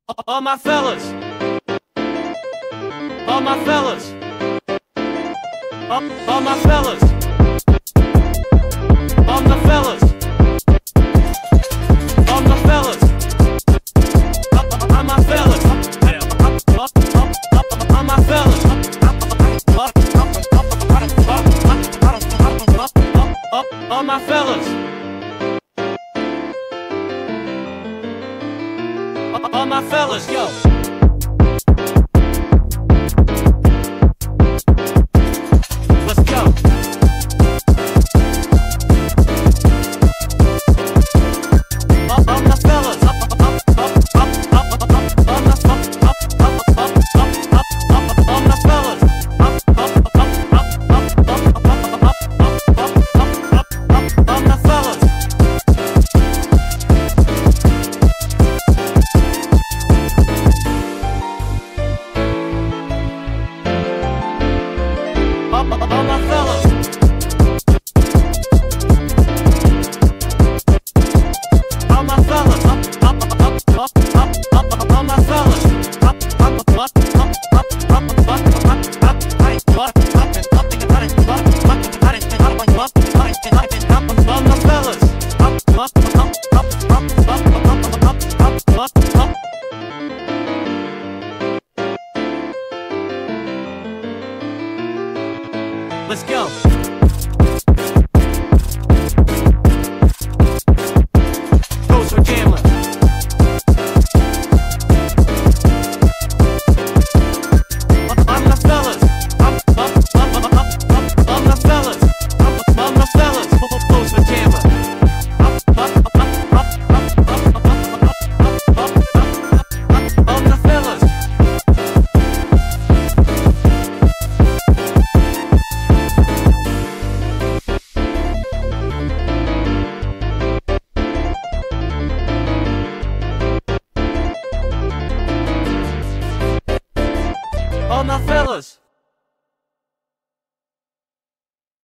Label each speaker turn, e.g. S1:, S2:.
S1: All my fellas, all my fellas, all my fellas, all my fellas, all my fellas, all my fellas, all my fellas, all my fellas. All my fellas, yo. Let's go. All my fellas, all my fellas, all my fellas. All my fellas, all my fellas, all my fellas, let's go. Goes for gambling. All my fellas, all my fellas, all my fellas. Goes for gambling. All my fellas. All my fellas.